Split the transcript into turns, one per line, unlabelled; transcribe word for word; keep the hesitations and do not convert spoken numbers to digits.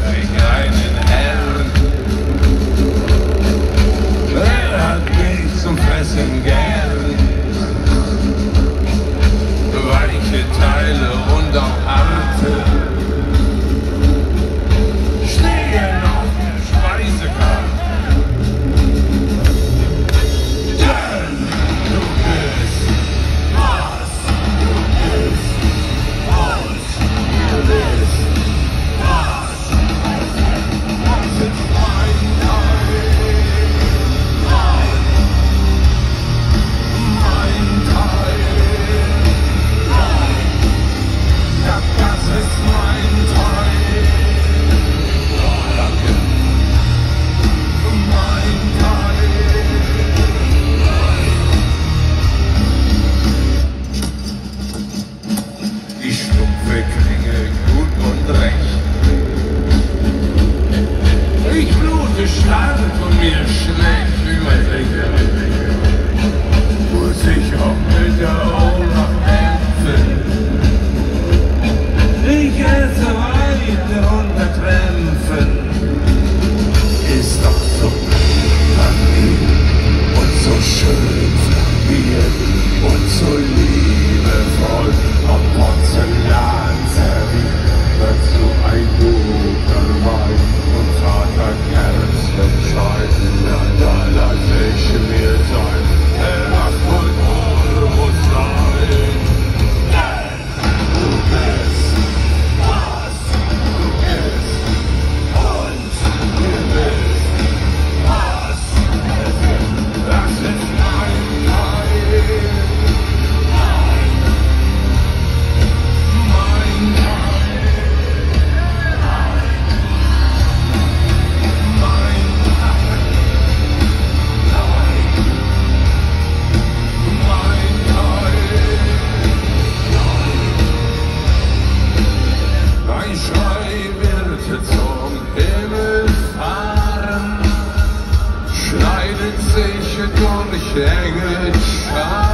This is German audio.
ich einen Herrn. Er hat mich zum Fressen gern. Weiche Teile und auch harte stehen auf der Speisekarte. Denn du bist, was du bist, was du bist, was das ist mein Teil, mein Teil. Das ist mein Teil. Oh, danke. Mein Teil. Die stumpfe Klinge, gut und recht. Ich blute stark und mir schlecht wie mein Lächeln. Muss ich auch mit der Ohnmacht kämpfen. Ich esse weiter unter Krämpfen. Ist doch so stabil und so schön serviert und so liebevoll am Porzellan serviert. Dazu ein guter Wein und Vater Kerzenschein. Na, da lass ich mir sein. Herr und muss sein. Du bist durch enge Scharen.